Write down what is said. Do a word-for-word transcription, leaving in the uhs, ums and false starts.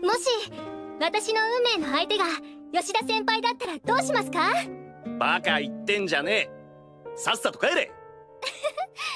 もし私の運命の相手が吉田先輩だったらどうしますか？ バカ言ってんじゃねえ。さっさと帰れ。